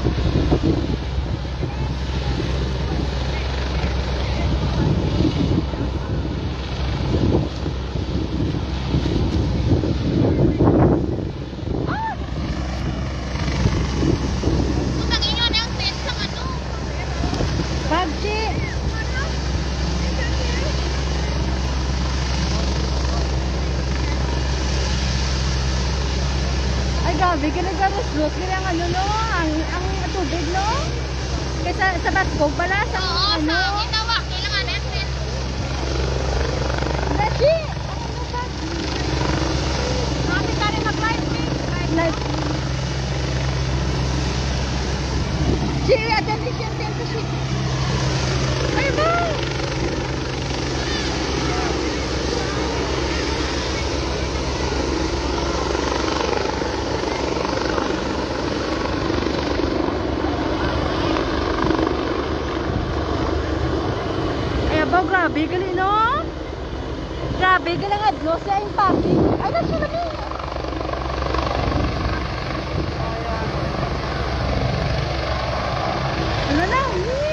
Grabe, ginagaros-los. Kaya ang ano no, ang tubig no? Kaya sa Bascog pala, sa oo, ano? sa ginawa, kailangan natin. Dashi! Kami ka rin mag-live, Live. Siri, attention, attention. Ay ba? Grabe, gali no? Grabe, gali nga adlo sa yung parking. Ay, nasa namin. Ano na?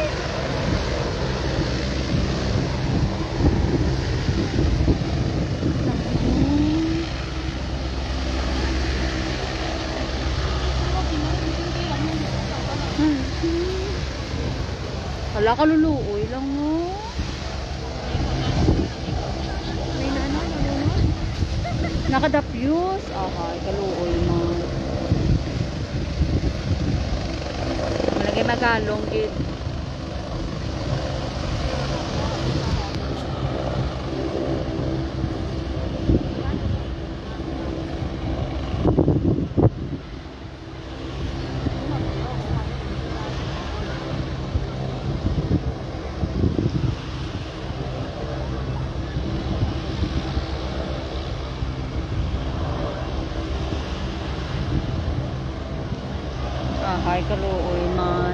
Wala ka luluoy lang mo. Nakadapyos. Okay, kaluoy mo. Malagay magalong gid. Ay, kaluoy man.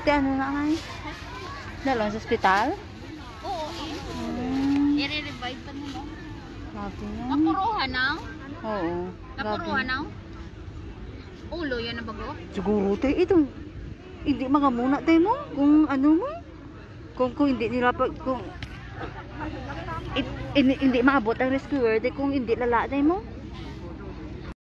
Te, ano na ay? Dalawang sa ospital? Oo, i-revive pa nila. Grabe na. Napuruhan na? Oo. Napuruhan na? Ulo, yan ang bago? Siguro te, ito. Hindi magamuna tayo mo. Kung ano mo. Kung hindi nila kung hindi maabot ang rescuer, kung hindi lala tayo mo.